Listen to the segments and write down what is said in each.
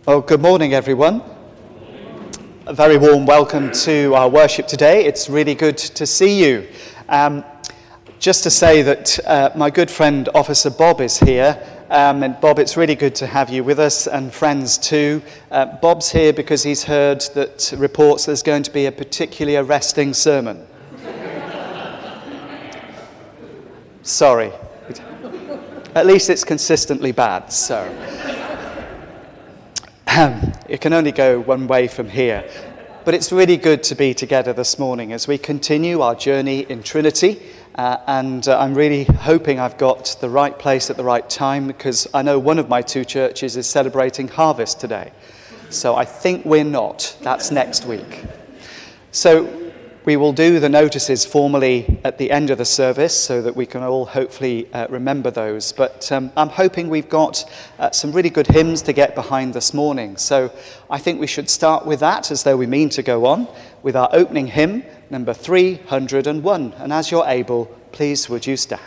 Well, good morning, everyone. A very warm welcome to our worship today. It's really good to see you. Just to say that my good friend Officer Bob is here. And Bob, it's really good to have you with us, and friends too. Bob's here because he's heard that reports there's going to be a particularly arresting sermon. Sorry. At least it's consistently bad, so... It can only go one way from here. But it's really good to be together this morning as we continue our journey in Trinity. And I'm really hoping I've got the right place at the right time, because I know one of my two churches is celebrating harvest today. So I think we're not. That's next week. So we will do the notices formally at the end of the service so that we can all hopefully remember those. But I'm hoping we've got some really good hymns to get behind this morning. So I think we should start with that, as though we mean to go on, with our opening hymn, number 301. And as you're able, please would you stand.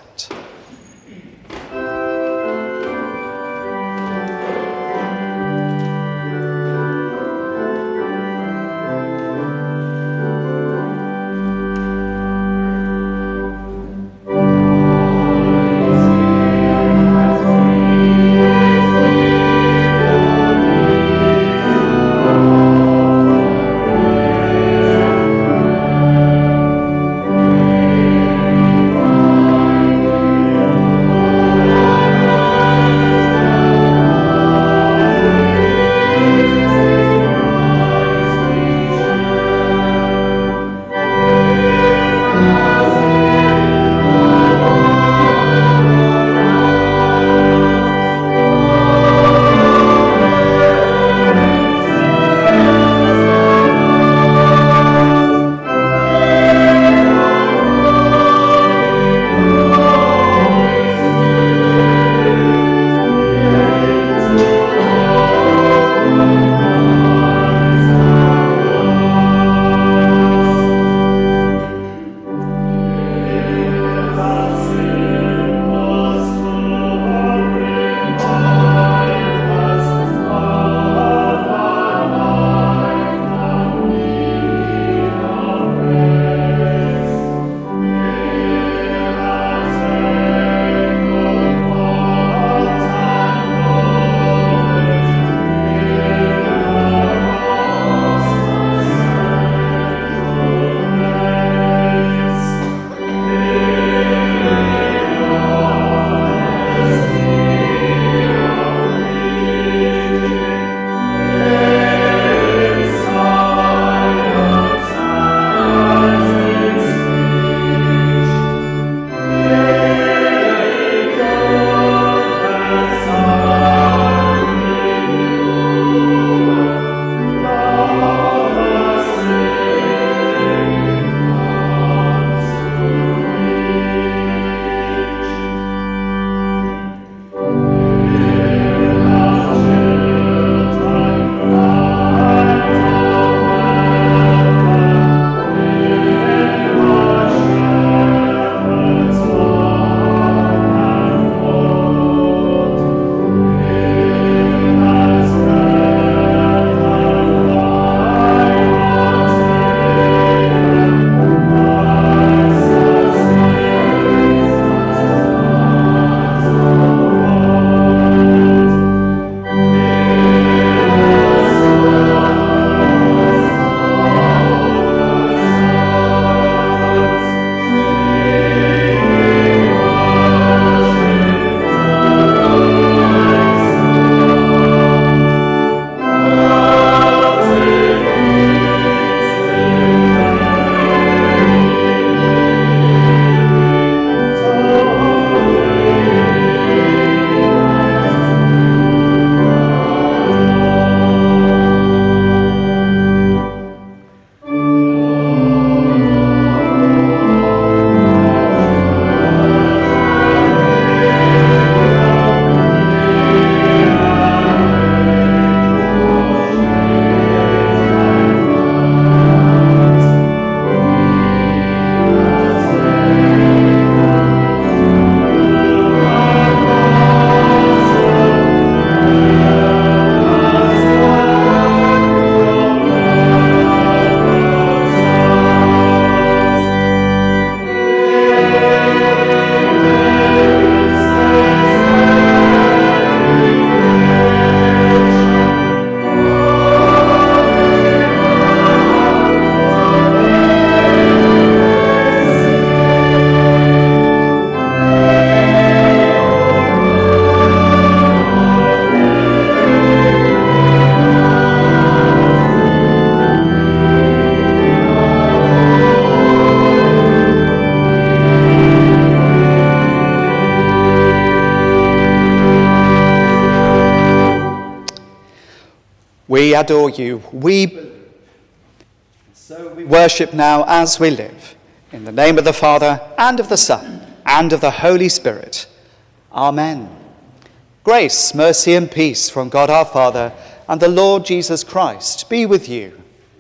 We adore you. We believe. So we worship now as we live. In the name of the Father, and of the Son, and of the Holy Spirit. Amen. Grace, mercy, and peace from God our Father and the Lord Jesus Christ be with you.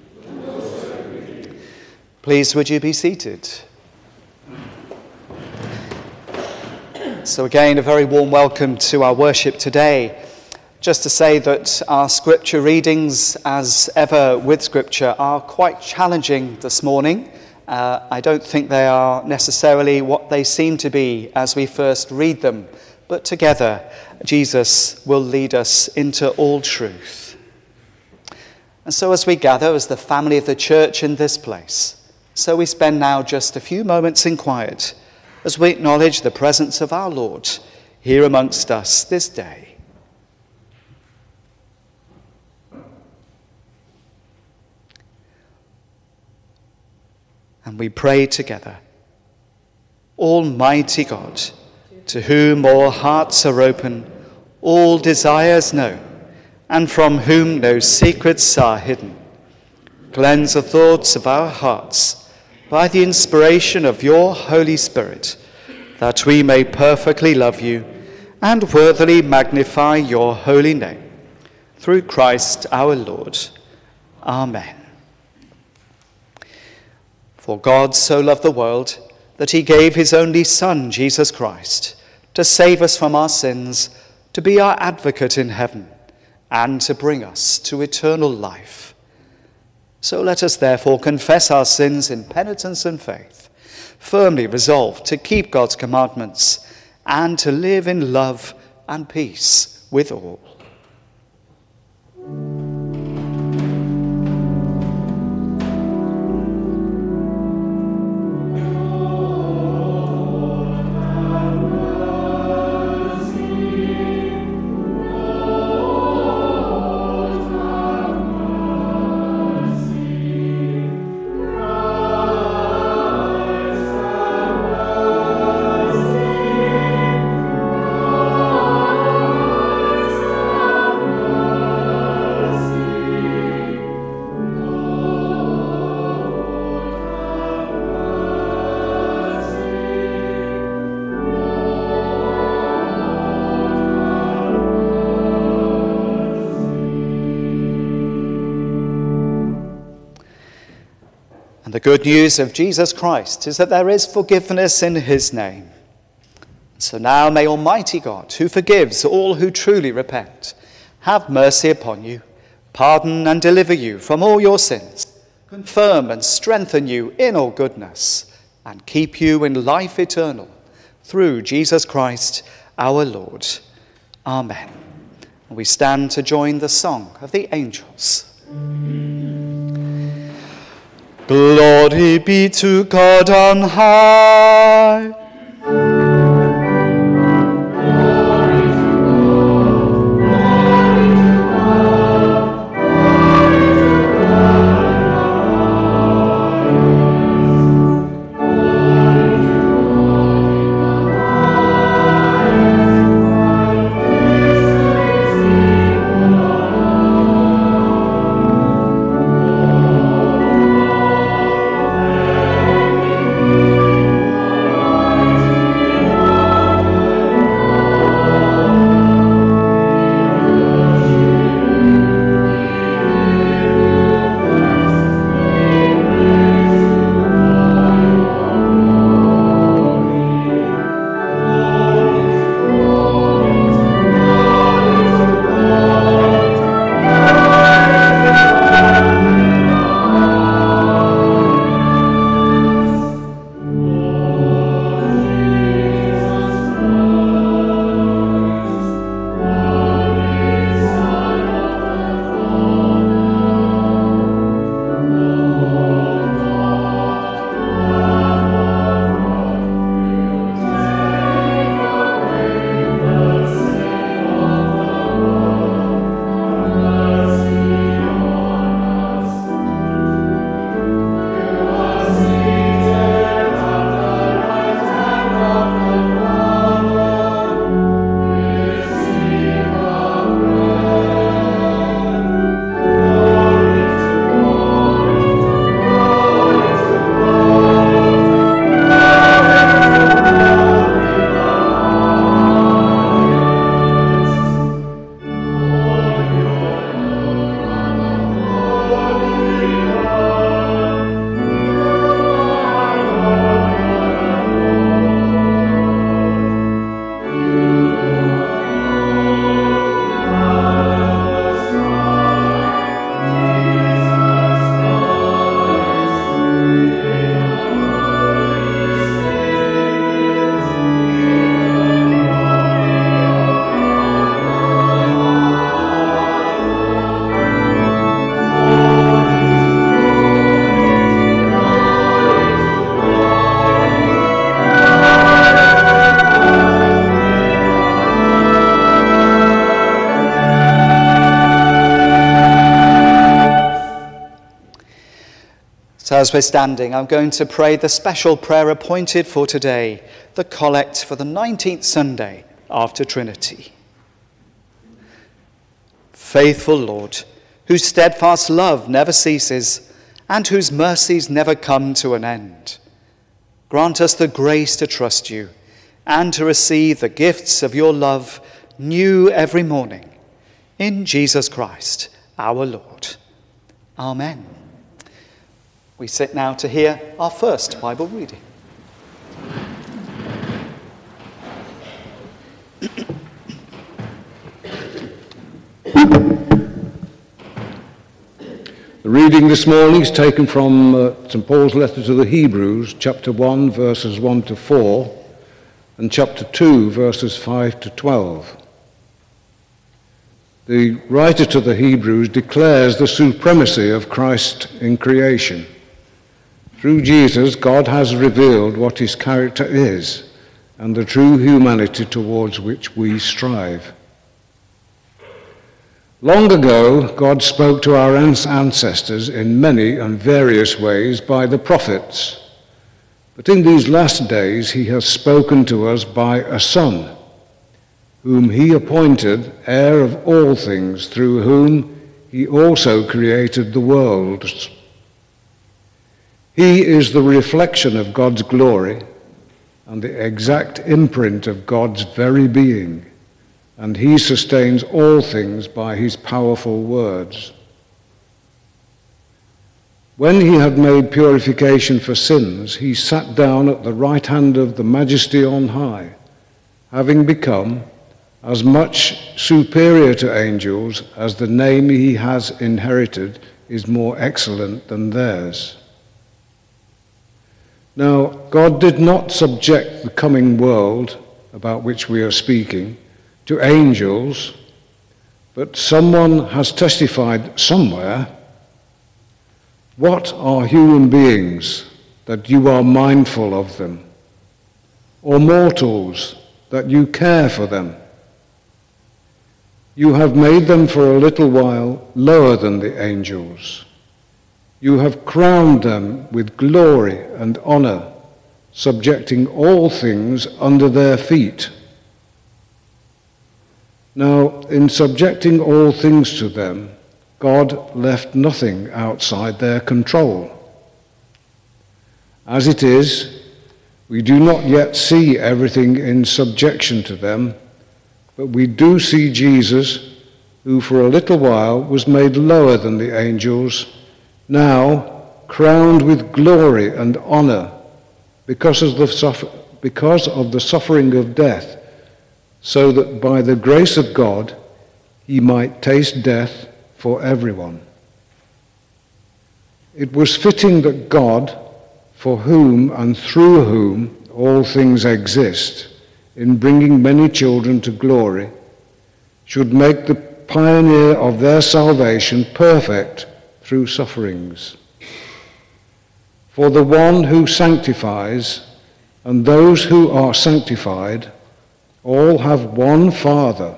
Please, would you be seated? So again, a very warm welcome to our worship today. Just to say that our scripture readings, as ever with scripture, are quite challenging this morning. I don't think they are necessarily what they seem to be as we first read them, but together Jesus will lead us into all truth. And so as we gather as the family of the church in this place, so we spend now just a few moments in quiet as we acknowledge the presence of our Lord here amongst us this day. And we pray together. Almighty God, to whom all hearts are open, all desires known, and from whom no secrets are hidden, cleanse the thoughts of our hearts by the inspiration of your Holy Spirit, that we may perfectly love you and worthily magnify your holy name. Through Christ our Lord. Amen. For God so loved the world that he gave his only Son, Jesus Christ, to save us from our sins, to be our advocate in heaven, and to bring us to eternal life. So let us therefore confess our sins in penitence and faith, firmly resolved to keep God's commandments and to live in love and peace with all. The good news of Jesus Christ is that there is forgiveness in his name. So now may Almighty God, who forgives all who truly repent, have mercy upon you, pardon and deliver you from all your sins, confirm and strengthen you in all goodness, and keep you in life eternal, through Jesus Christ our Lord. Amen. We stand to join the song of the angels. Glory be to God on high. So as we're standing, I'm going to pray the special prayer appointed for today, the collect for the 19th Sunday after Trinity. Faithful Lord, whose steadfast love never ceases and whose mercies never come to an end, grant us the grace to trust you and to receive the gifts of your love new every morning. In Jesus Christ, our Lord. Amen. We sit now to hear our first Bible reading. The reading this morning is taken from St. Paul's letter to the Hebrews, chapter 1, verses 1 to 4, and chapter 2, verses 5 to 12. The writer to the Hebrews declares the supremacy of Christ in creation. Through Jesus, God has revealed what his character is and the true humanity towards which we strive. Long ago, God spoke to our ancestors in many and various ways by the prophets. But in these last days, he has spoken to us by a Son, whom he appointed heir of all things, through whom he also created the worlds. He is the reflection of God's glory and the exact imprint of God's very being, and he sustains all things by his powerful words. When he had made purification for sins, he sat down at the right hand of the Majesty on high, having become as much superior to angels as the name he has inherited is more excellent than theirs. Now, God did not subject the coming world, about which we are speaking, to angels, but someone has testified somewhere, "What are human beings that you are mindful of them, or mortals that you care for them? You have made them for a little while lower than the angels. You have crowned them with glory and honor, subjecting all things under their feet. Now, in subjecting all things to them, God left nothing outside their control. As it is, we do not yet see everything in subjection to them, but we do see Jesus, who for a little while was made lower than the angels, now crowned with glory and honor because of the suffering of death, so that by the grace of God he might taste death for everyone. It was fitting that God, for whom and through whom all things exist, in bringing many children to glory, should make the pioneer of their salvation perfect through sufferings. For the one who sanctifies and those who are sanctified all have one Father.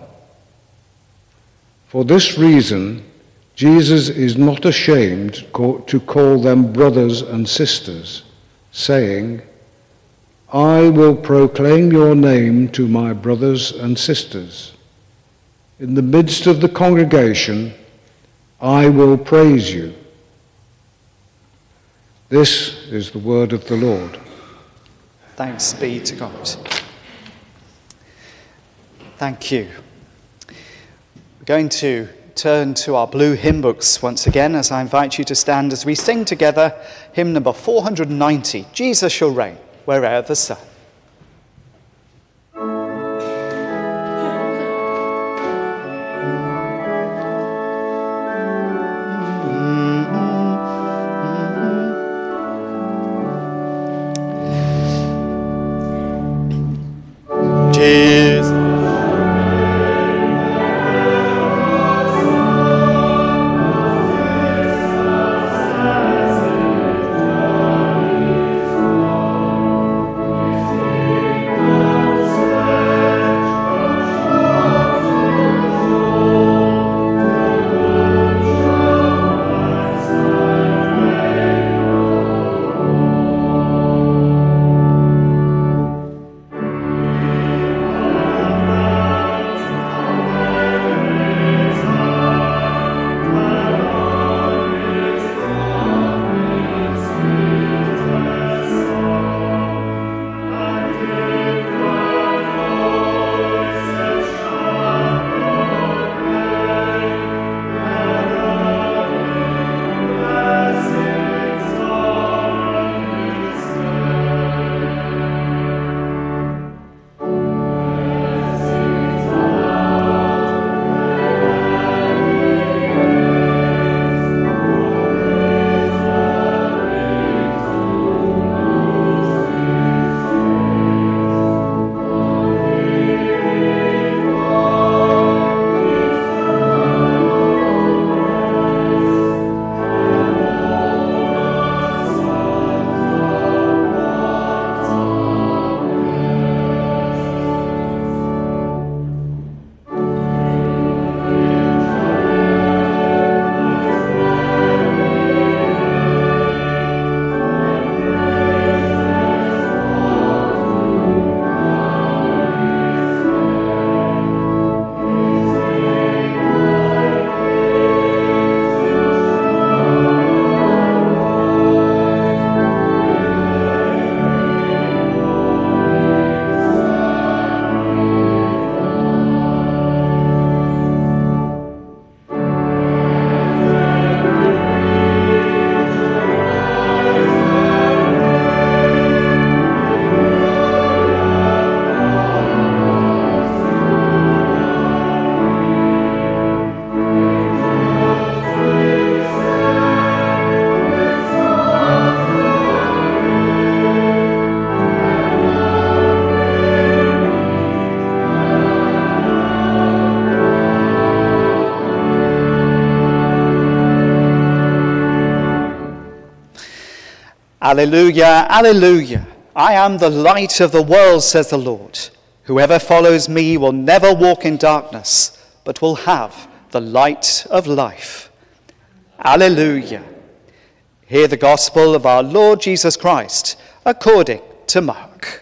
For this reason, Jesus is not ashamed to call them brothers and sisters, saying, "I will proclaim your name to my brothers and sisters. In the midst of the congregation, I will praise you." This is the word of the Lord. Thanks be to God. Thank you. We're going to turn to our blue hymn books once again as I invite you to stand as we sing together hymn number 490, Jesus Shall Reign Where'er the Sun. Jesus Alleluia, alleluia. I am the light of the world, says the Lord. Whoever follows me will never walk in darkness, but will have the light of life. Alleluia. Hear the gospel of our Lord Jesus Christ according to Mark.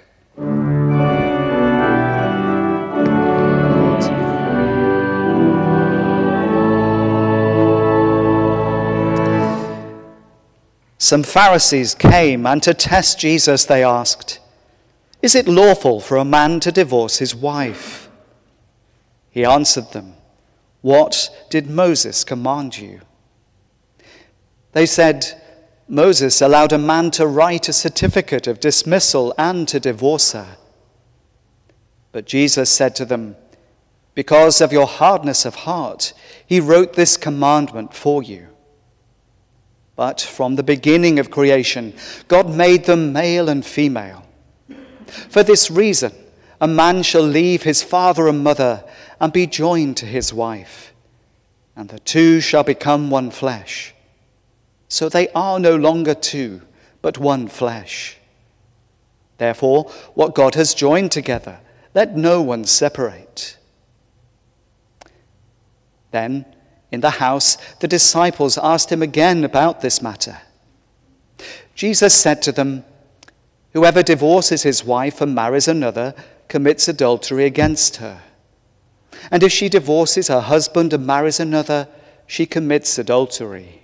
Some Pharisees came, and to test Jesus they asked, "Is it lawful for a man to divorce his wife?" He answered them, "What did Moses command you?" They said, "Moses allowed a man to write a certificate of dismissal and to divorce her." But Jesus said to them, "Because of your hardness of heart, he wrote this commandment for you. But from the beginning of creation, God made them male and female. For this reason, a man shall leave his father and mother and be joined to his wife, and the two shall become one flesh. So they are no longer two, but one flesh. Therefore, what God has joined together, let no one separate." Then, in the house, the disciples asked him again about this matter. Jesus said to them, "Whoever divorces his wife and marries another commits adultery against her. And if she divorces her husband and marries another, she commits adultery."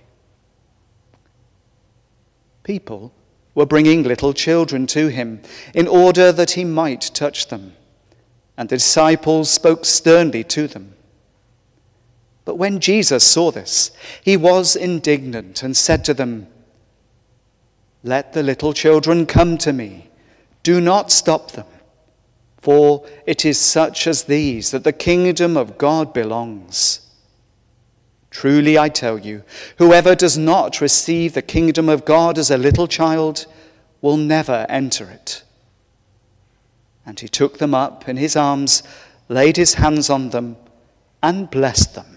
People were bringing little children to him in order that he might touch them, and the disciples spoke sternly to them. But when Jesus saw this, he was indignant and said to them, "Let the little children come to me. Do not stop them, for it is such as these that the kingdom of God belongs. Truly I tell you, whoever does not receive the kingdom of God as a little child will never enter it." And he took them up in his arms, laid his hands on them, and blessed them.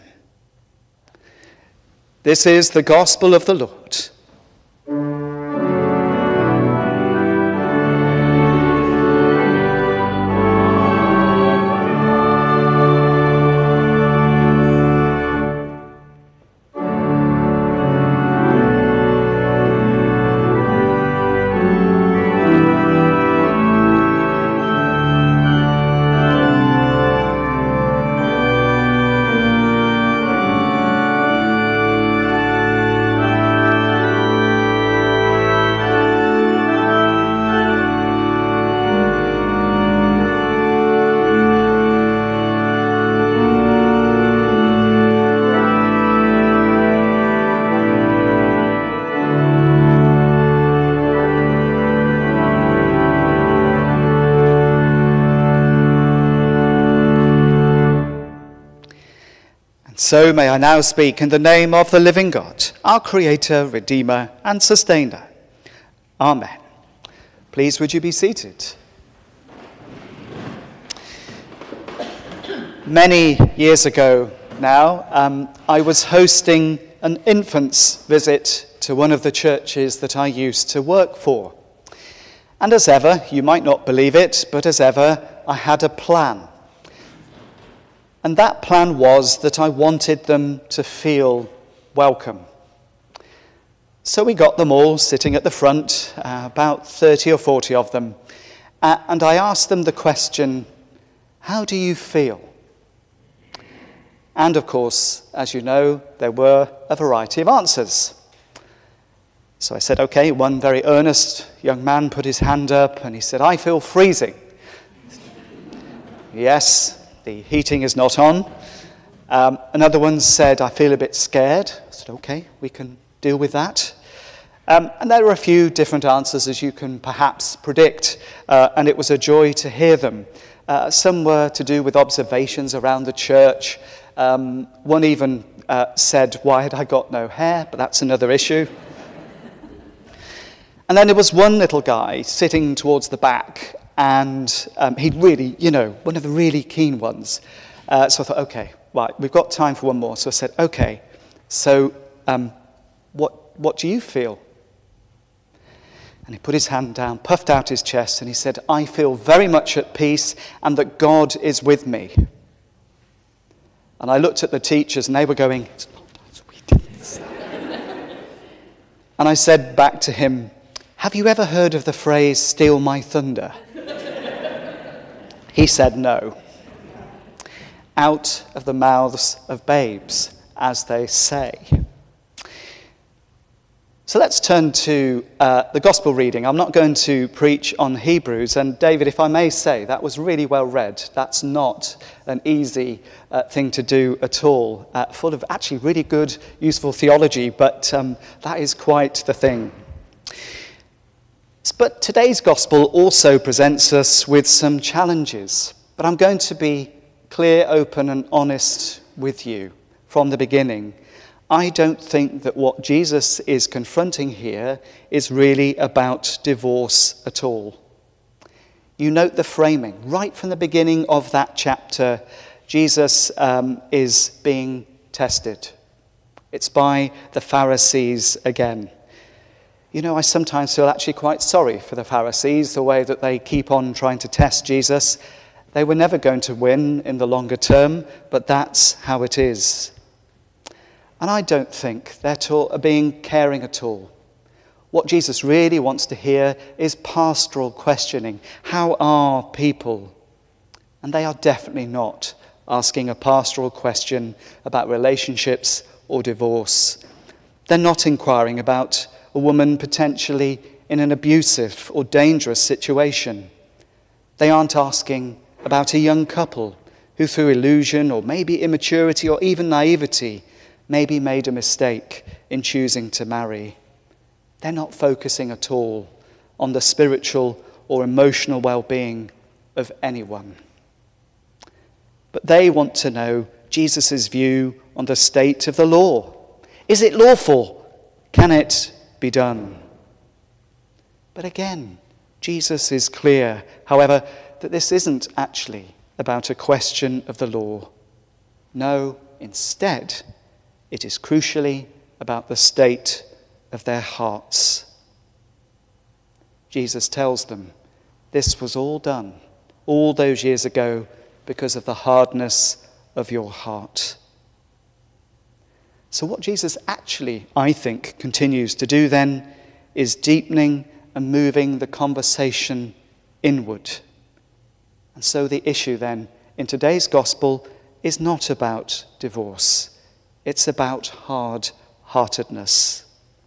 This is the gospel of the Lord. So may I now speak in the name of the living God, our Creator, Redeemer, and Sustainer. Amen. Please would you be seated. Many years ago now, I was hosting an infant's visit to one of the churches that I used to work for. And as ever, you might not believe it, but as ever, I had a plan. And that plan was that I wanted them to feel welcome. So we got them all sitting at the front, about 30 or 40 of them, and I asked them the question, "How do you feel?" And of course, as you know, there were a variety of answers. So I said, okay, one very earnest young man put his hand up and he said, "I feel freezing." Yes, the heating is not on. Another one said, "I feel a bit scared." I said, okay, we can deal with that. And there were a few different answers, as you can perhaps predict, and it was a joy to hear them. Some were to do with observations around the church. One even said, "Why had I got no hair?" But that's another issue. And then there was one little guy sitting towards the back, and he'd really, one of the really keen ones. So I thought, okay, right, we've got time for one more. So I said, okay, so what do you feel? And he put his hand down, puffed out his chest, and he said, I feel very much at peace and that God is with me. And I looked at the teachers and they were going, it's not as sweet as that. And I said back to him, have you ever heard of the phrase, steal my thunder? He said no. Out of the mouths of babes, as they say. So let's turn to the gospel reading. I'm not going to preach on Hebrews. And David, if I may say, that was really well read. That's not an easy thing to do at all. Full of actually really good, useful theology. But that is quite the thing. But today's gospel also presents us with some challenges. But I'm going to be clear, open and honest with you from the beginning. I don't think that what Jesus is confronting here is really about divorce at all. You note the framing. Right from the beginning of that chapter, Jesus is being tested. It's by the Pharisees again. You know, I sometimes feel actually quite sorry for the Pharisees, the way that they keep on trying to test Jesus. They were never going to win in the longer term, but that's how it is. And I don't think they're being caring at all. What Jesus really wants to hear is pastoral questioning. How are people? And they are definitely not asking a pastoral question about relationships or divorce. They're not inquiring about a woman potentially in an abusive or dangerous situation. They aren't asking about a young couple who through illusion or maybe immaturity or even naivety maybe made a mistake in choosing to marry. They're not focusing at all on the spiritual or emotional well-being of anyone. But they want to know Jesus' view on the state of the law. Is it lawful? Can it be done? But again, Jesus is clear, however, that this isn't actually about a question of the law. No, instead, it is crucially about the state of their hearts. Jesus tells them this was all done all those years ago because of the hardness of your heart. So what Jesus actually, I think, continues to do then is deepening and moving the conversation inward. And so the issue then in today's gospel is not about divorce. It's about hard-heartedness.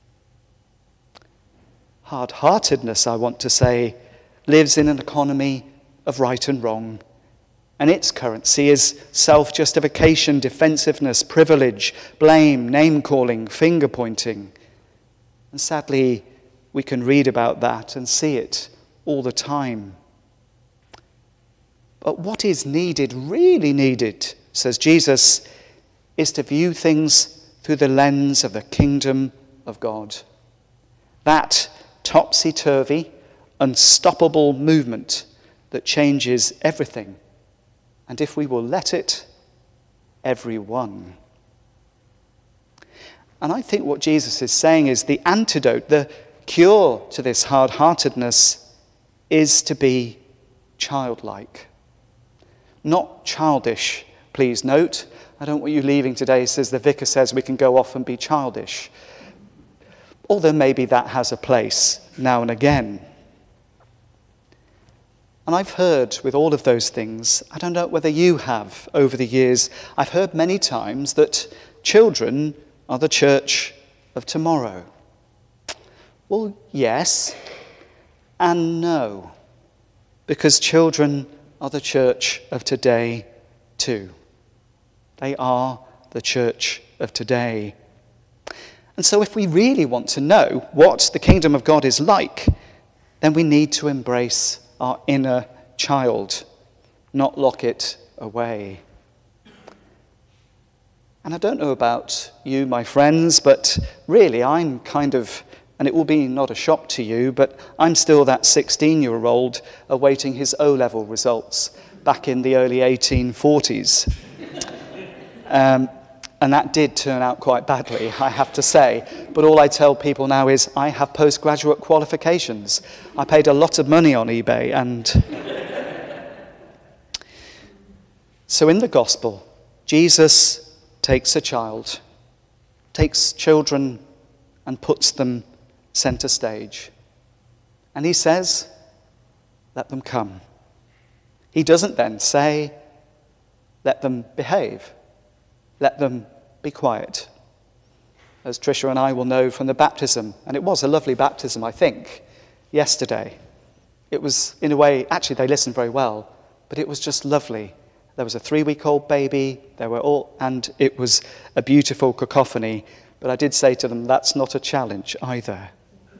Hard-heartedness, I want to say, lives in an economy of right and wrong. And its currency is self-justification, defensiveness, privilege, blame, name-calling, finger-pointing. And sadly, we can read about that and see it all the time. But what is needed, really needed, says Jesus, is to view things through the lens of the kingdom of God. That topsy-turvy, unstoppable movement that changes everything. And if we will let it, everyone. And I think what Jesus is saying is the antidote, the cure to this hard-heartedness is to be childlike. Not childish, please note. I don't want you leaving today, says the vicar says we can go off and be childish. Although maybe that has a place now and again. And I've heard with all of those things, I don't know whether you have over the years, I've heard many times that children are the church of tomorrow. Well, yes and no, because children are the church of today too. They are the church of today. And so if we really want to know what the kingdom of God is like, then we need to embrace our inner child, not lock it away. And I don't know about you, my friends, but really I'm kind of, and it will be not a shock to you, but I'm still that 16-year-old awaiting his O-level results back in the early 1840s. And that did turn out quite badly, I have to say. But all I tell people now is I have postgraduate qualifications. I paid a lot of money on eBay. And so in the gospel, Jesus takes a child, takes children and puts them center stage. And he says, let them come. He doesn't then say, let them behave. Let them be quiet. As Tricia and I will know from the baptism, and it was a lovely baptism, I think, yesterday. It was, in a way, actually they listened very well, but it was just lovely. There was a 3-week-old baby, and it was a beautiful cacophony. But I did say to them, that's not a challenge either.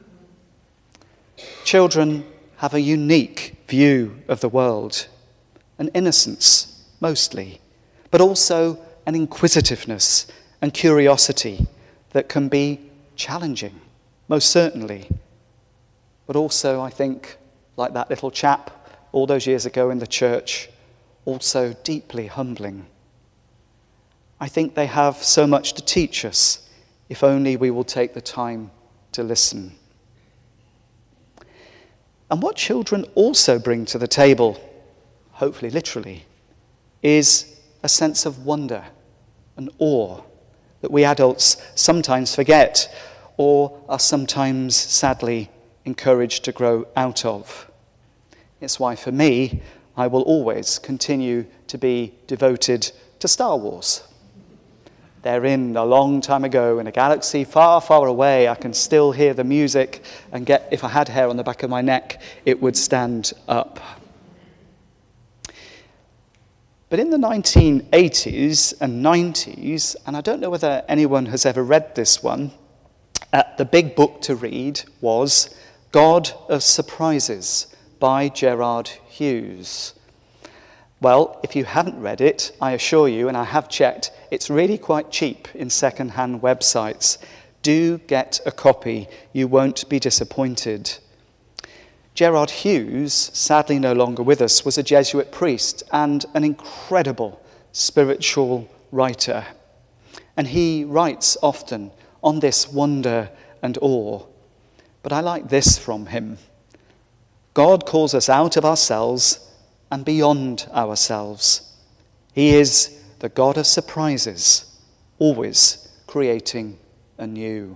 Children have a unique view of the world, an innocence, mostly, but also an inquisitiveness and curiosity that can be challenging, most certainly. But also, I think, like that little chap all those years ago in the church, also deeply humbling. I think they have so much to teach us, if only we will take the time to listen. And what children also bring to the table, hopefully literally, is a sense of wonder and awe that we adults sometimes forget or are sometimes sadly encouraged to grow out of. It's why for me, I will always continue to be devoted to Star Wars. They're in a long time ago in a galaxy far, far away. I can still hear the music and if I had hair on the back of my neck, it would stand up. But in the 1980s and 90s, and I don't know whether anyone has ever read this one, the big book to read was God of Surprises by Gerard Hughes. Well, if you haven't read it, I assure you, and I have checked, it's really quite cheap in second-hand websites. Do get a copy. You won't be disappointed. Gerard Hughes, sadly no longer with us, was a Jesuit priest and an incredible spiritual writer. And he writes often on this wonder and awe. But I like this from him. God calls us out of ourselves and beyond ourselves. He is the God of surprises, always creating anew.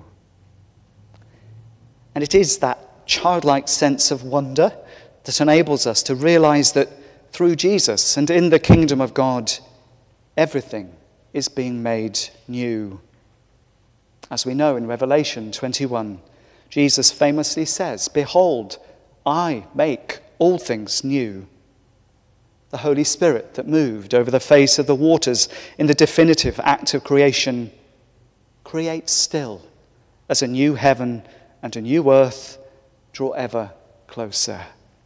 And it is that childlike sense of wonder that enables us to realize that through Jesus and in the kingdom of God, everything is being made new. As we know in Revelation 21, Jesus famously says, "Behold, I make all things new." The Holy Spirit that moved over the face of the waters in the definitive act of creation creates still as a new heaven and a new earth draw ever closer.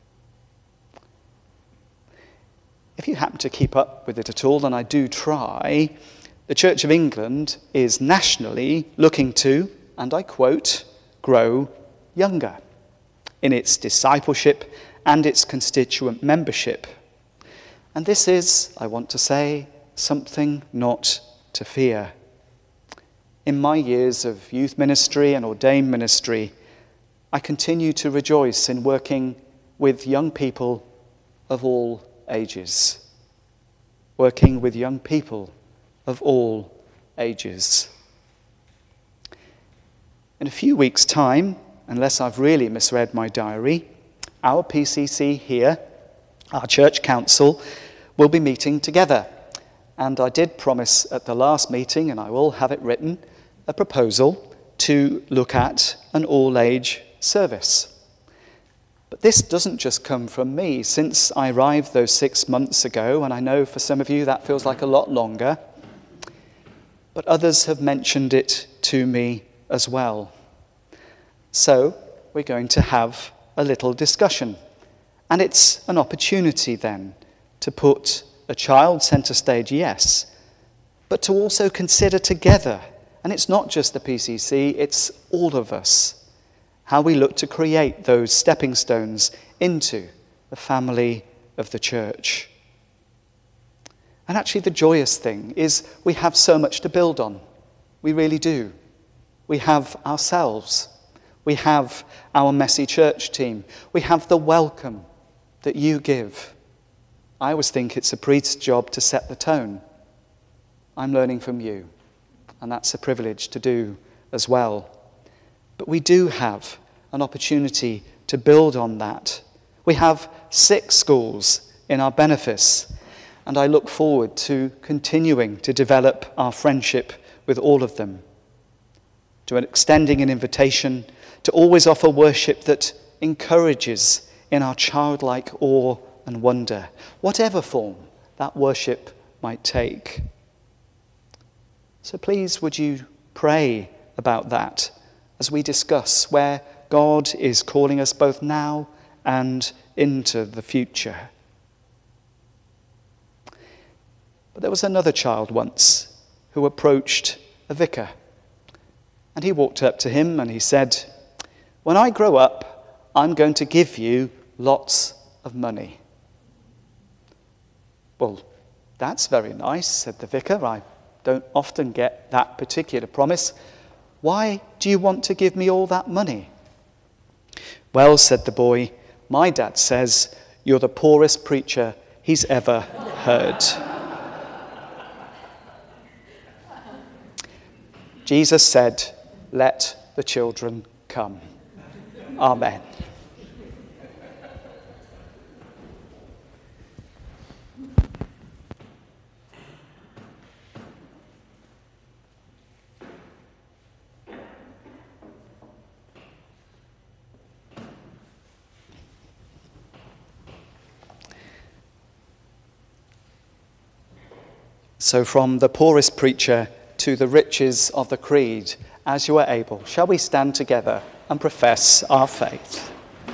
If you happen to keep up with it at all, and I do try, the Church of England is nationally looking to, and I quote, grow younger in its discipleship and its constituent membership. And this is, I want to say, something not to fear. In my years of youth ministry and ordained ministry, I continue to rejoice in working with young people of all ages. Working with young people of all ages. In a few weeks' time, unless I've really misread my diary, our PCC here, our church council, will be meeting together. And I did promise at the last meeting, and I will have it written, a proposal to look at an all-age service. But this doesn't just come from me. Since I arrived those 6 months ago, and I know for some of you that feels like a lot longer, but others have mentioned it to me as well. So we're going to have a little discussion. And it's an opportunity then to put a child centre stage, yes, but to also consider together, and it's not just the PCC, it's all of us, how we look to create those stepping stones into the family of the church. And actually the joyous thing is we have so much to build on. We really do. We have ourselves. We have our messy church team. We have the welcome that you give. I always think it's a priest's job to set the tone. I'm learning from you, and that's a privilege to do as well. But we do have an opportunity to build on that. We have 6 schools in our Benefice, and I look forward to continuing to develop our friendship with all of them, to extending an invitation to always offer worship that encourages in our childlike awe and wonder, whatever form that worship might take. So please, would you pray about that as we discuss where God is calling us both now and into the future. But there was another child once who approached a vicar, and he walked up to him and he said, "When I grow up, I'm going to give you lots of money." "Well, that's very nice," said the vicar. "I don't often get that particular promise. Why do you want to give me all that money?" "Well," said the boy, "my dad says you're the poorest preacher he's ever heard." Jesus said, "Let the children come." Amen. So from the poorest preacher to the riches of the creed, as you are able, shall we stand together and profess our faith?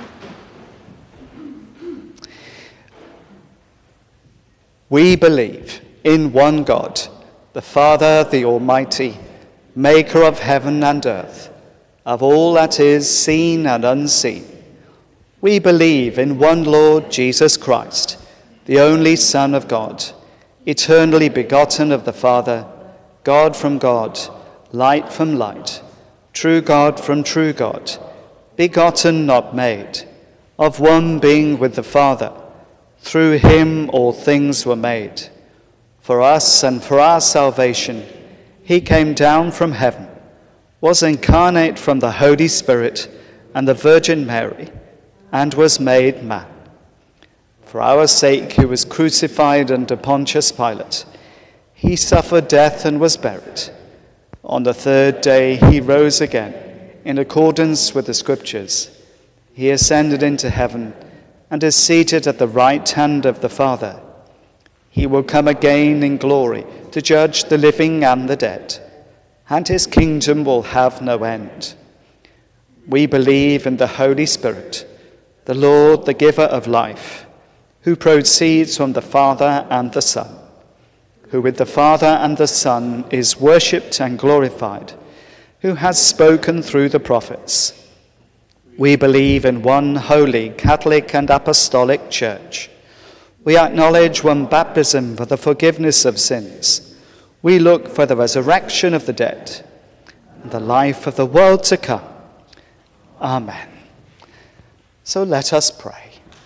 We believe in one God, the Father, the Almighty, maker of heaven and earth, of all that is seen and unseen. We believe in one Lord Jesus Christ, the only Son of God, eternally begotten of the Father, God from God, light from light, true God from true God, begotten, not made, of one being with the Father. Through him all things were made. For us and for our salvation, he came down from heaven, was incarnate from the Holy Spirit and the Virgin Mary, and was made man. For our sake he was crucified under Pontius Pilate. He suffered death and was buried. On the 3rd day he rose again, in accordance with the Scriptures. He ascended into heaven and is seated at the right hand of the Father. He will come again in glory to judge the living and the dead, and his kingdom will have no end. We believe in the Holy Spirit, the Lord, the giver of life, who proceeds from the Father and the Son, who with the Father and the Son is worshipped and glorified, who has spoken through the prophets. We believe in one holy, Catholic and Apostolic Church. We acknowledge one baptism for the forgiveness of sins. We look for the resurrection of the dead and the life of the world to come. Amen. So let us pray.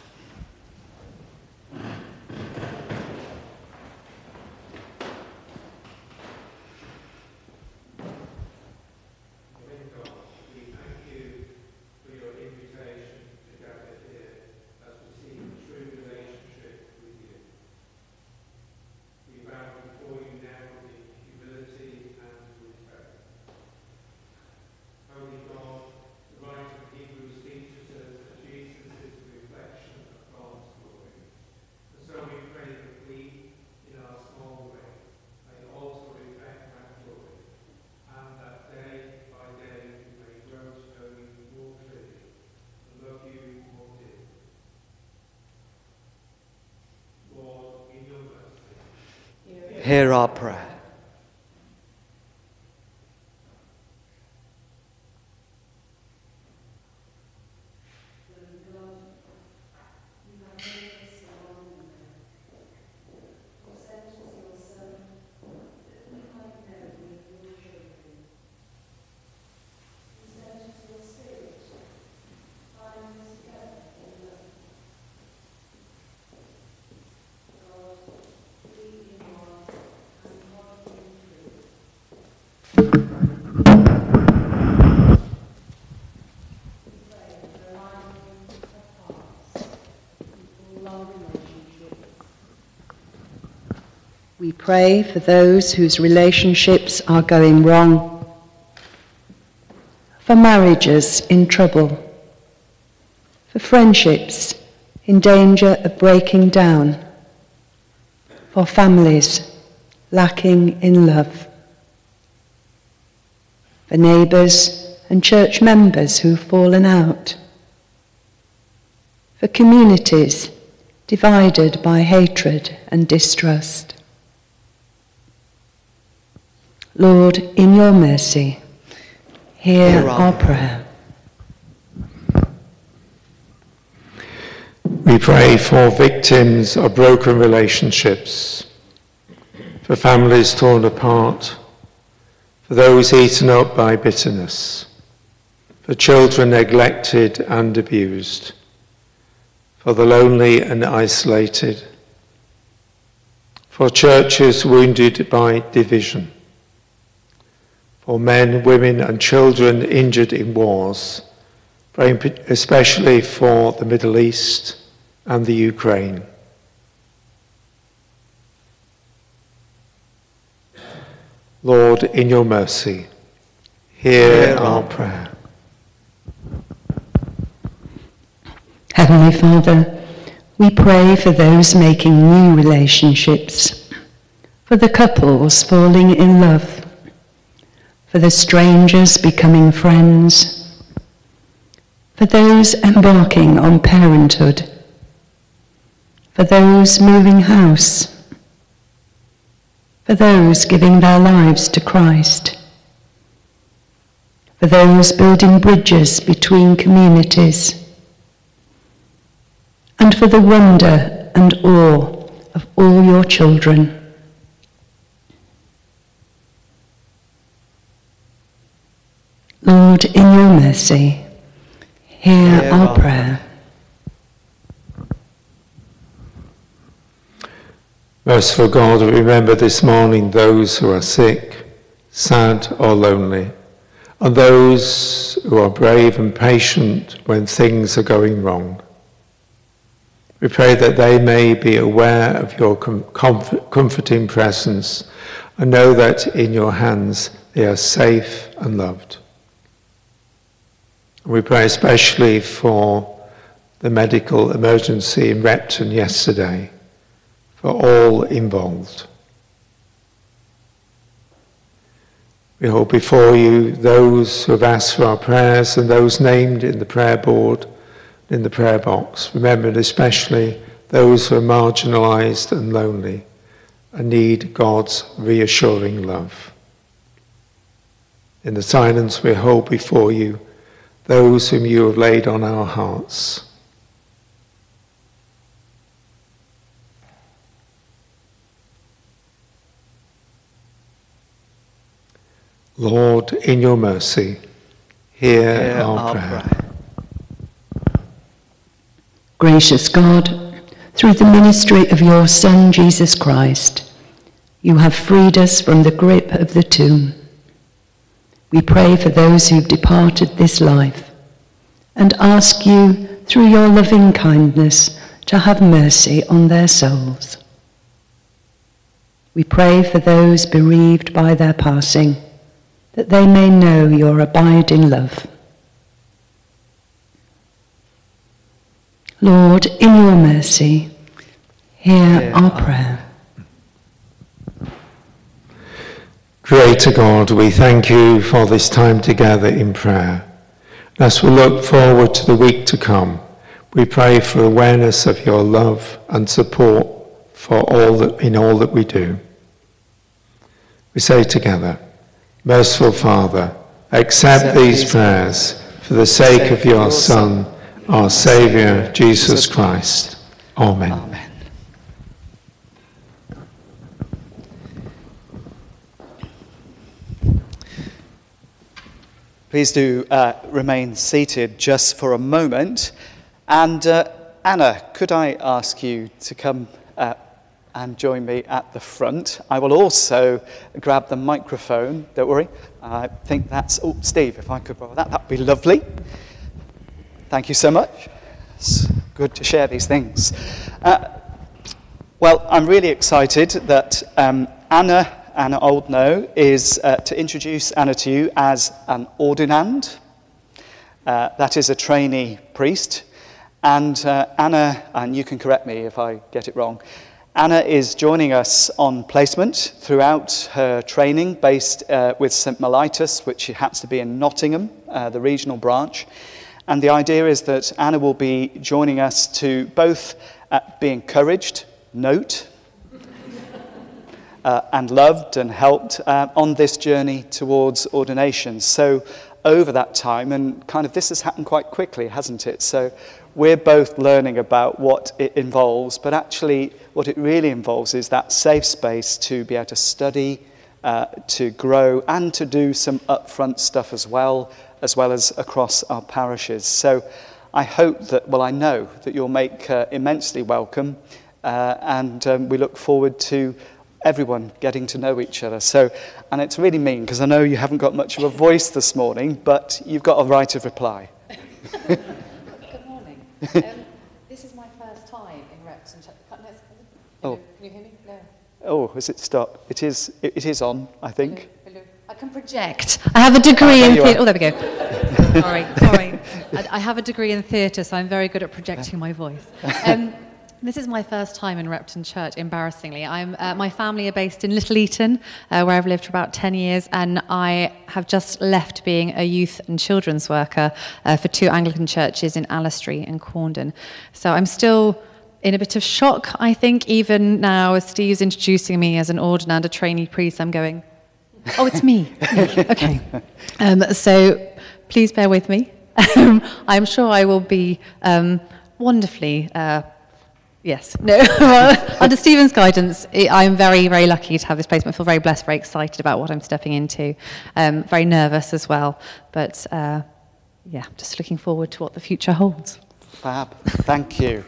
Hear our prayer. We pray for those whose relationships are going wrong, for marriages in trouble, for friendships in danger of breaking down, for families lacking in love, for neighbours and church members who've fallen out, for communities divided by hatred and distrust. Lord, in your mercy, hear our prayer. We pray for victims of broken relationships, for families torn apart, for those eaten up by bitterness, for children neglected and abused, for the lonely and isolated, for churches wounded by division, for men, women and children injured in wars, praying especially for the Middle East and the Ukraine. Lord, in your mercy, hear our prayer. Heavenly Father, we pray for those making new relationships, for the couples falling in love, for the strangers becoming friends, for those embarking on parenthood, for those moving house, for those giving their lives to Christ, for those building bridges between communities, and for the wonder and awe of all your children. Lord, in your mercy, hear our prayer. Merciful God, remember this morning those who are sick, sad or lonely, and those who are brave and patient when things are going wrong. We pray that they may be aware of your comforting presence and know that in your hands they are safe and loved. We pray especially for the medical emergency in Repton yesterday, for all involved. We hold before you those who have asked for our prayers and those named in the prayer board, in the prayer box, remembering especially those who are marginalised and lonely and need God's reassuring love. In the silence we hold before you those whom you have laid on our hearts. Lord, in your mercy, hear our prayer. Gracious God, through the ministry of your Son, Jesus Christ, you have freed us from the grip of the tomb. We pray for those who've departed this life and ask you, through your loving kindness, to have mercy on their souls. We pray for those bereaved by their passing, that they may know your abiding love. Lord, in your mercy, hear our prayer. Creator God, we thank you for this time together in prayer. As we look forward to the week to come, we pray for awareness of your love and support for in all that we do. We say together, Merciful Father, accept these prayers for the sake of your Son, our Saviour, Jesus Christ. Amen. Amen. Please do remain seated just for a moment. And Anna, could I ask you to come and join me at the front? I will also grab the microphone. Don't worry. I think that's... Oh, Steve, if I could borrow that, that would be lovely. Thank you so much. It's good to share these things. Well, I'm really excited that Anna Oldknow is to introduce Anna to you as an ordinand. That is a trainee priest. And Anna, and you can correct me if I get it wrong, Anna is joining us on placement throughout her training based with St Mellitus, which happens to be in Nottingham, the regional branch. And the idea is that Anna will be joining us to both be encouraged, and loved and helped on this journey towards ordination. So over that time, and kind of this has happened quite quickly, hasn't it? So we're both learning about what it involves, but actually what it really involves is that safe space to be able to study, to grow, and to do some upfront stuff as well as across our parishes. So I hope that, well, I know that you'll make immensely welcome, and we look forward to everyone getting to know each other. So, and it's really mean, because I know you haven't got much of a voice this morning, but you've got a right of reply. Good morning. This is my first time in Repton. Oh. Can you hear me? No. Oh, has it stopped? It is on, I think. Hello. I can project. I have a degree in theatre. Oh, there we go. Sorry. I have a degree in theatre, so I'm very good at projecting my voice. This is my first time in Repton Church, embarrassingly. My family are based in Little Eaton, where I've lived for about 10 years, and I have just left being a youth and children's worker for 2 Anglican churches in Allestree and Corndon. So I'm still in a bit of shock, I think, even now as Steve's introducing me as an ordinand, a trainee priest, I'm going, oh, it's me. Okay. So please bear with me. I'm sure I will be wonderfully... Yes. No. Under Stephen's guidance, I'm very, very lucky to have this placement. I feel very blessed, very excited about what I'm stepping into. Very nervous as well. But, yeah, just looking forward to what the future holds. Fab. Thank you.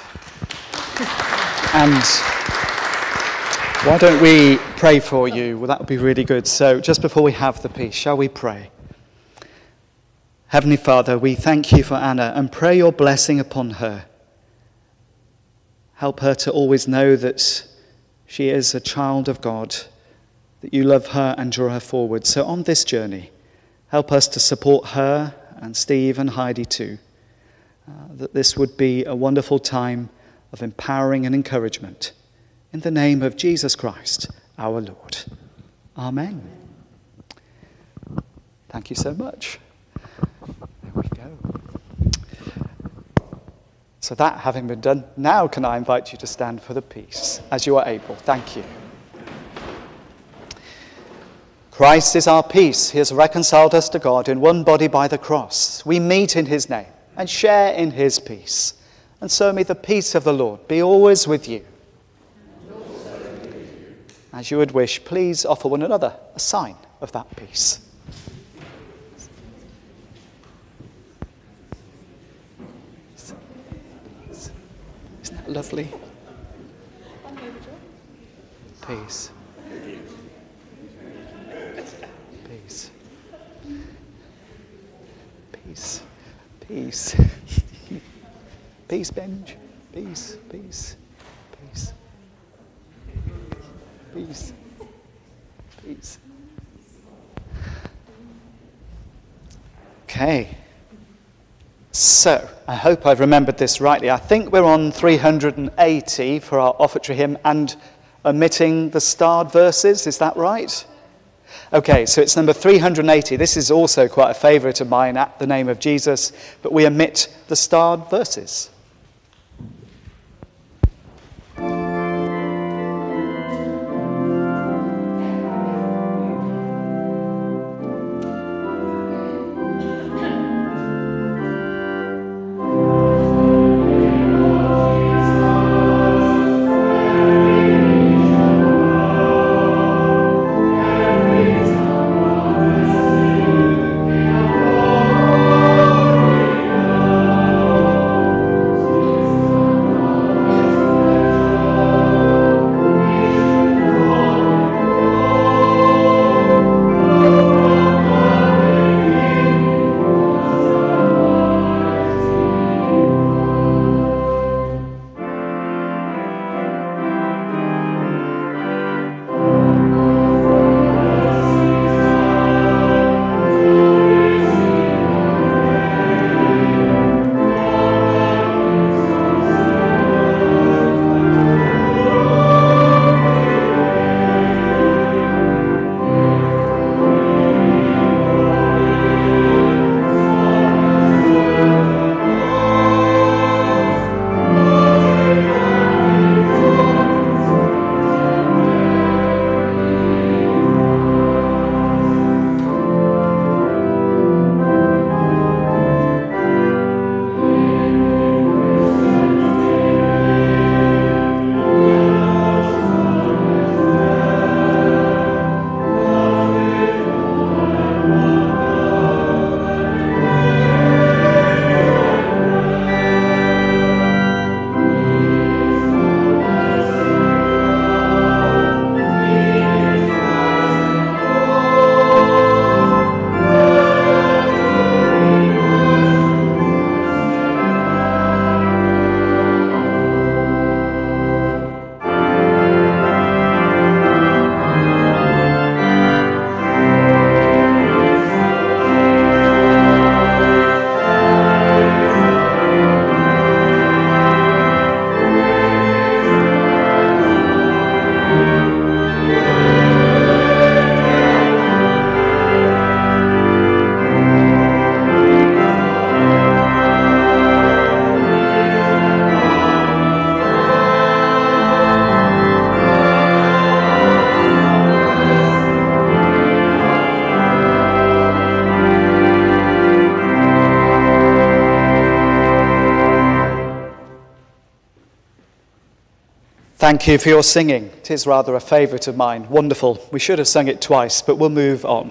And why don't we pray for you? Well, that would be really good. So just before we have the peace, shall we pray? Heavenly Father, we thank you for Anna and pray your blessing upon her. Help her to always know that she is a child of God, that you love her and draw her forward. So on this journey, help us to support her and Steve and Heidi too, that this would be a wonderful time of empowering and encouragement. In the name of Jesus Christ, our Lord. Amen. Thank you so much. There we go. So that having been done, now can I invite you to stand for the peace, as you are able. Thank you. Christ is our peace. He has reconciled us to God in one body by the cross. We meet in his name and share in his peace. And so may the peace of the Lord be always with you. As you would wish, please offer one another a sign of that peace. Lovely. Peace. Peace. Peace. Peace. Peace, Benj. Peace. Peace. Peace. Peace. Peace. Okay. So, I hope I've remembered this rightly. I think we're on 380 for our offertory hymn and omitting the starred verses. Is that right? Okay, so it's number 380. This is also quite a favourite of mine, At the Name of Jesus, but we omit the starred verses. Thank you for your singing. It is rather a favourite of mine. Wonderful. We should have sung it twice, but we'll move on.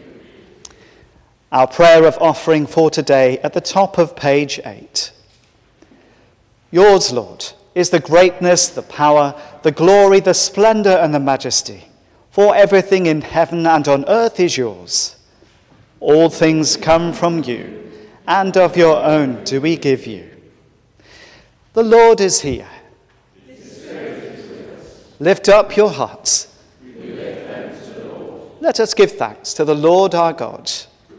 Our prayer of offering for today at the top of page 8. Yours, Lord, is the greatness, the power, the glory, the splendour and the majesty. For everything in heaven and on earth is yours. All things come from you, and of your own do we give you. The Lord is here. Lift up your hearts. Let us give thanks to the Lord our God.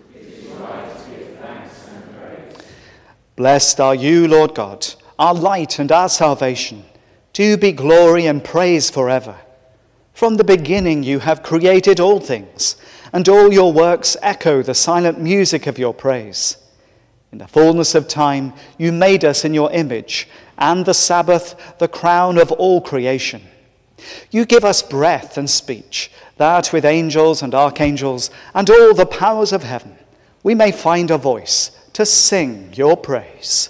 Blessed are you, Lord God, our light and our salvation. To you be glory and praise forever. From the beginning you have created all things, and all your works echo the silent music of your praise. In the fullness of time you made us in your image, and the Sabbath the crown of all creation. You give us breath and speech, that with angels and archangels and all the powers of heaven we may find a voice to sing your praise.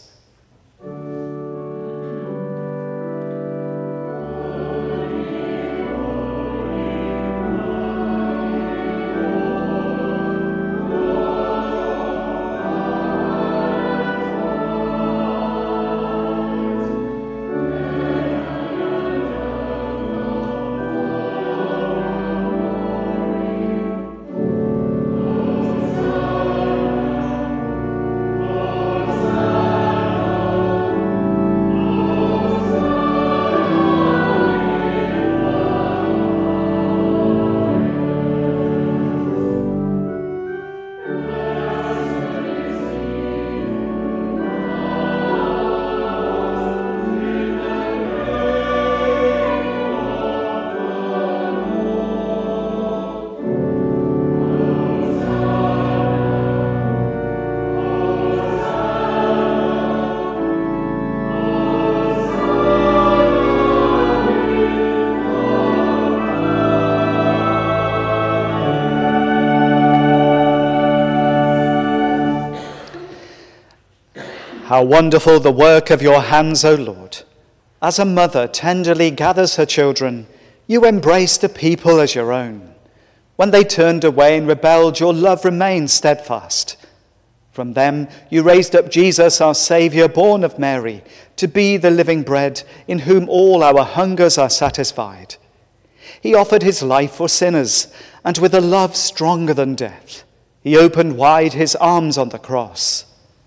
How wonderful the work of your hands, O Lord. As a mother tenderly gathers her children, you embraced a people as your own. When they turned away and rebelled, your love remained steadfast. From them you raised up Jesus, our Saviour, born of Mary, to be the living bread in whom all our hungers are satisfied. He offered his life for sinners, and with a love stronger than death, he opened wide his arms on the cross.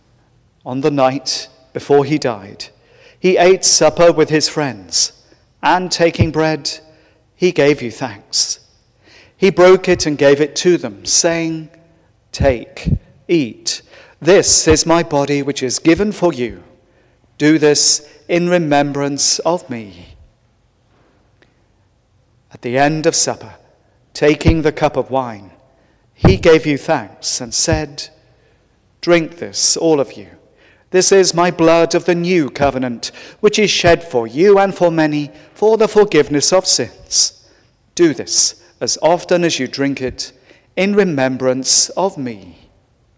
On the night before he died, he ate supper with his friends, and taking bread, he gave you thanks. He broke it and gave it to them, saying, "Take, eat. This is my body which is given for you. Do this in remembrance of me." At the end of supper, taking the cup of wine, he gave you thanks and said, "Drink this, all of you. This is my blood of the new covenant, which is shed for you and for many for the forgiveness of sins. Do this as often as you drink it in remembrance of me."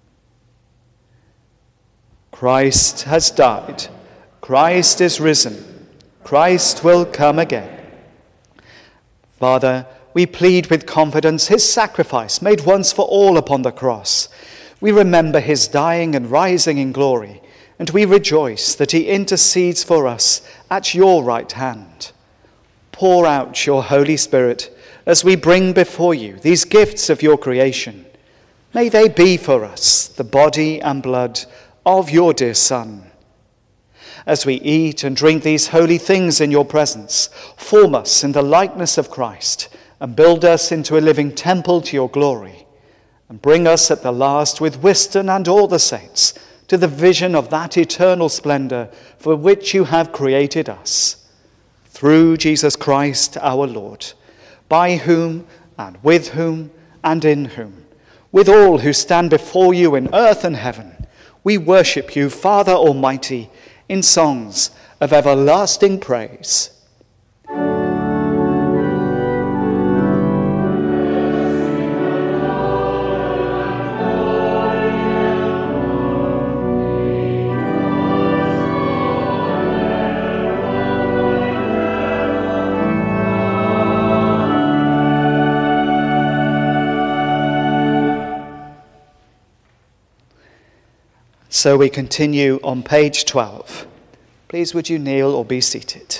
Christ has died. Christ is risen. Christ will come again. Father, we plead with confidence his sacrifice made once for all upon the cross. We remember his dying and rising in glory, and we rejoice that he intercedes for us at your right hand. Pour out your Holy Spirit as we bring before you these gifts of your creation. May they be for us the body and blood of your dear Son. As we eat and drink these holy things in your presence, form us in the likeness of Christ and build us into a living temple to your glory, and bring us at the last with Wystan and all the saints to the vision of that eternal splendour for which you have created us. Through Jesus Christ our Lord, by whom and with whom and in whom, with all who stand before you in earth and heaven, we worship you, Father Almighty, in songs of everlasting praise. So we continue on page 12. Please would you kneel or be seated.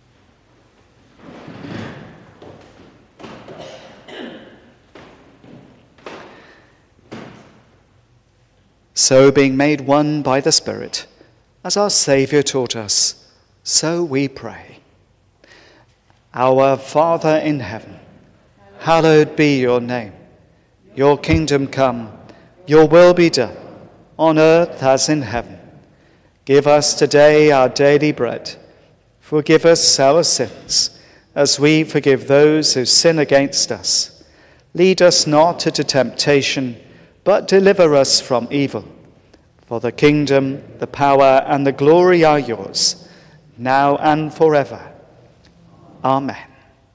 So being made one by the Spirit, as our Saviour taught us, so we pray. Our Father in heaven, hallowed be your name. Your kingdom come, your will be done, on earth as in heaven. Give us today our daily bread. Forgive us our sins, as we forgive those who sin against us. Lead us not into temptation, but deliver us from evil. For the kingdom, the power, and the glory are yours, now and forever. Amen.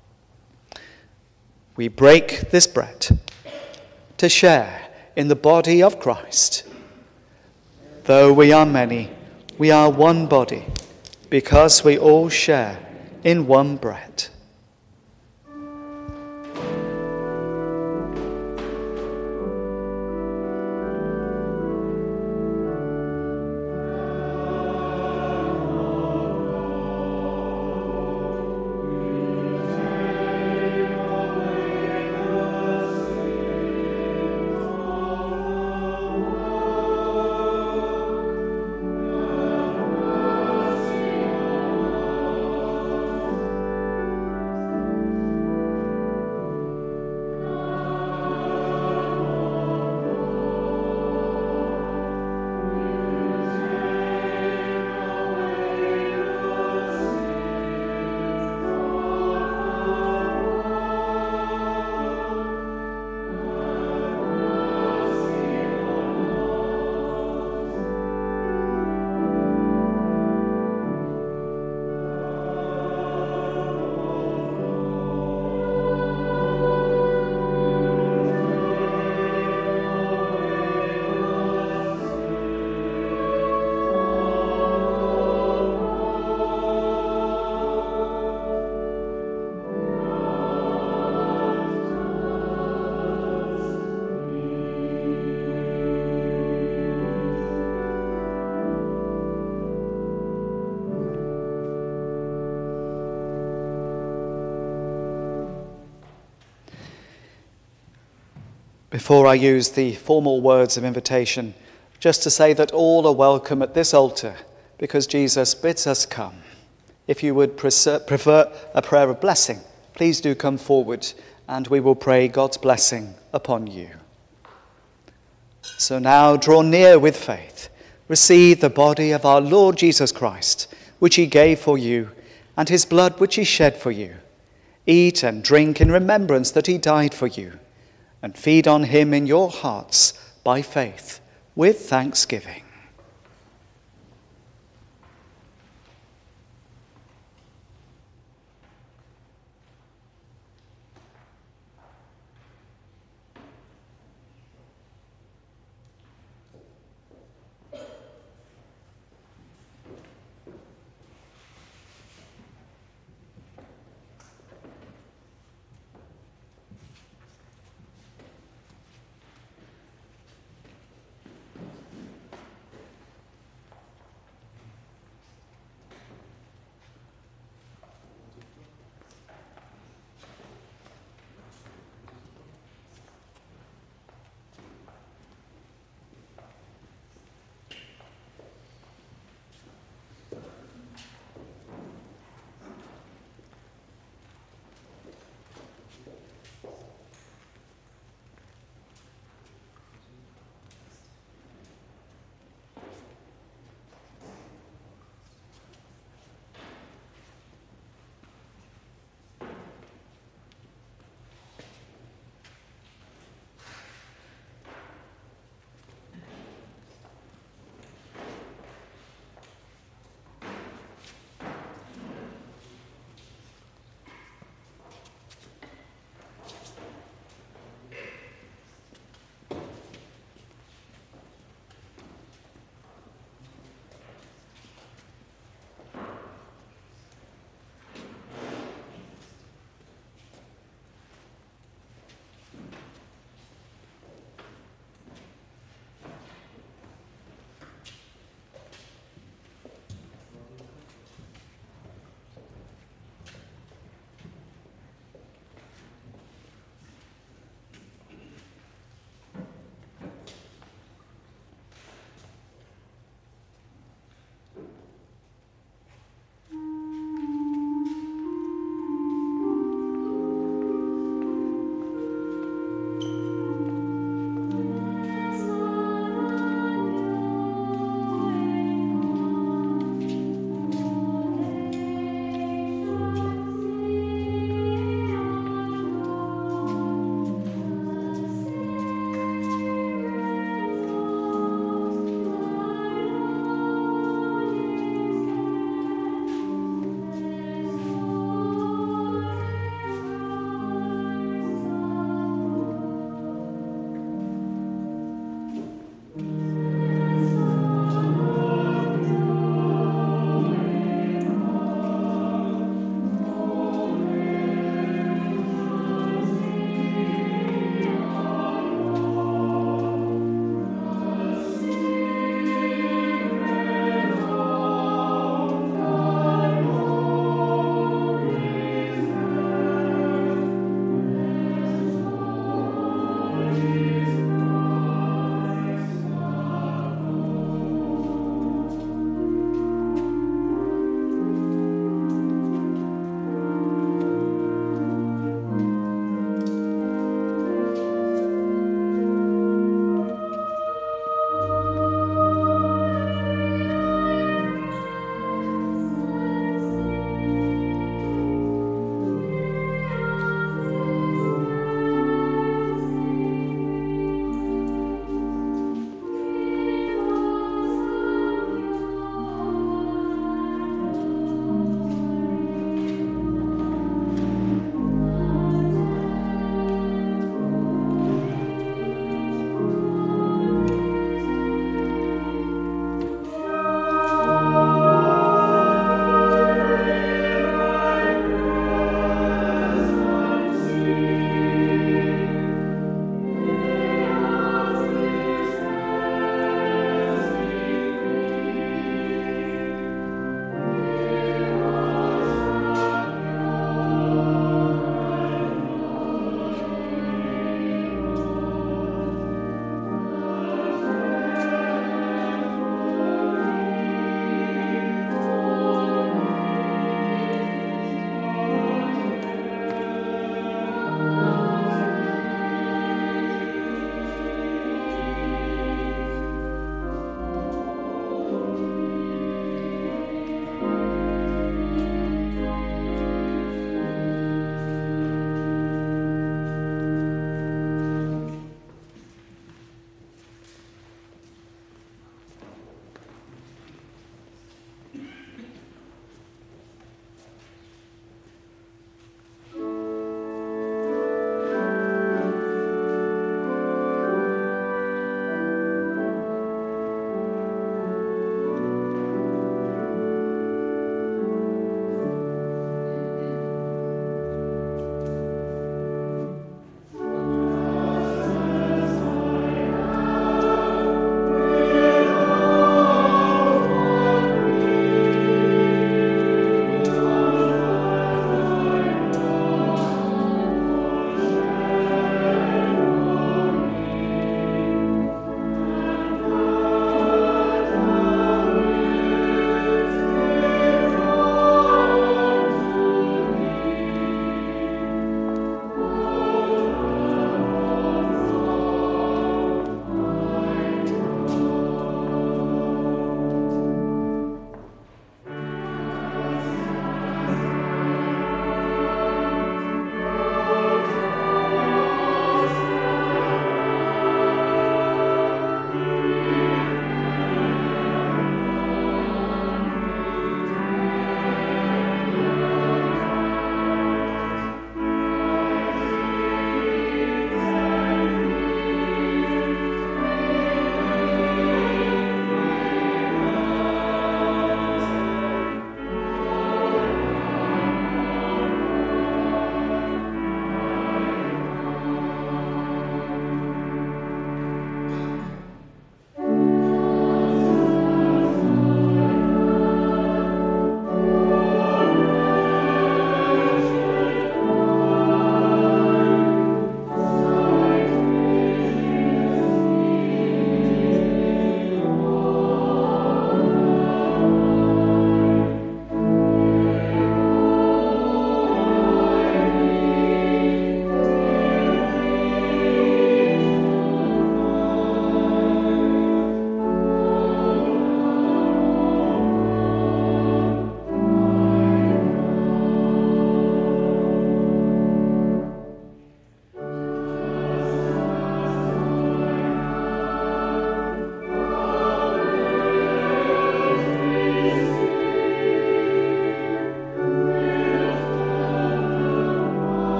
We break this bread to share in the body of Christ. Though we are many, we are one body, because we all share in one bread. Before I use the formal words of invitation, just to say that all are welcome at this altar because Jesus bids us come. If you would prefer a prayer of blessing, please do come forward and we will pray God's blessing upon you. So now draw near with faith. Receive the body of our Lord Jesus Christ, which he gave for you, and his blood which he shed for you. Eat and drink in remembrance that he died for you, and feed on him in your hearts by faith with thanksgiving.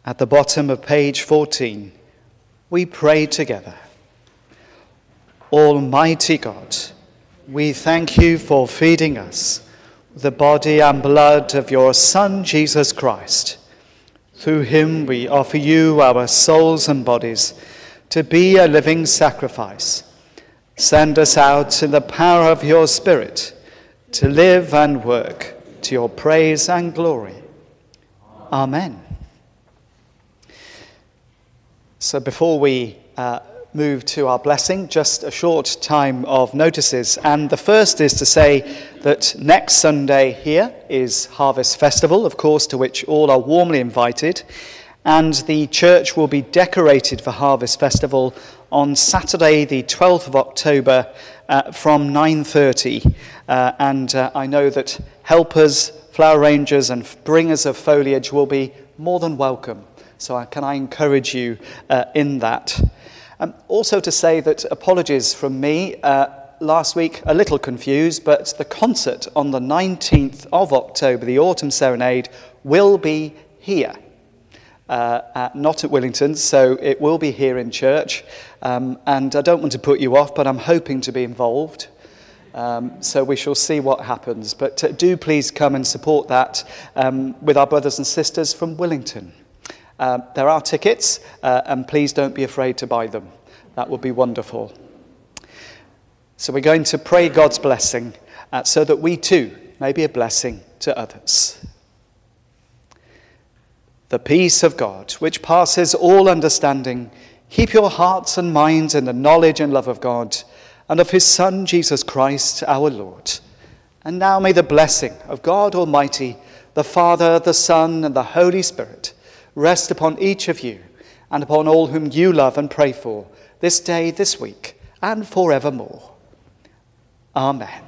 At the bottom of page 14, we pray together. Almighty God, we thank you for feeding us with the body and blood of your Son, Jesus Christ. Through him we offer you our souls and bodies to be a living sacrifice. Send us out in the power of your Spirit to live and work to your praise and glory. Amen. So before we move to our blessing, just a short time of notices. And the first is to say that next Sunday here is Harvest Festival, of course, to which all are warmly invited. And the church will be decorated for Harvest Festival on Saturday, the 12th of October, from 9:30. And I know that helpers, flower arrangers, and bringers of foliage will be more than welcome. So can I encourage you in that? Also to say that apologies from me, last week a little confused, but the concert on the 19th of October, the Autumn Serenade, will be here. Not at Willington, so it will be here in church. And I don't want to put you off, but I'm hoping to be involved. So we shall see what happens. But do please come and support that with our brothers and sisters from Willington. There are tickets, and please don't be afraid to buy them. That would be wonderful. So we're going to pray God's blessing so that we too may be a blessing to others. The peace of God, which passes all understanding, keep your hearts and minds in the knowledge and love of God and of his Son, Jesus Christ, our Lord. And now may the blessing of God Almighty, the Father, the Son, and the Holy Spirit rest upon each of you and upon all whom you love and pray for this day, this week, and forevermore. Amen.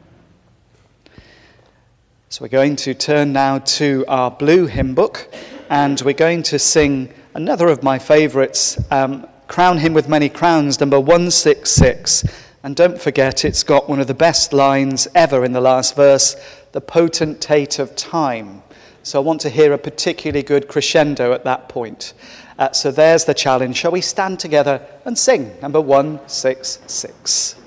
So we're going to turn now to our blue hymn book, and we're going to sing another of my favourites, Crown Him with Many Crowns, number 166. And don't forget, it's got one of the best lines ever in the last verse, the potentate of time. So I want to hear a particularly good crescendo at that point. So there's the challenge. Shall we stand together and sing number 166?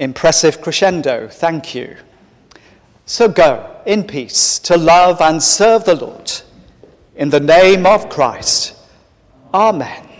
Impressive crescendo, thank you. So go in peace to love and serve the Lord. In the name of Christ, amen.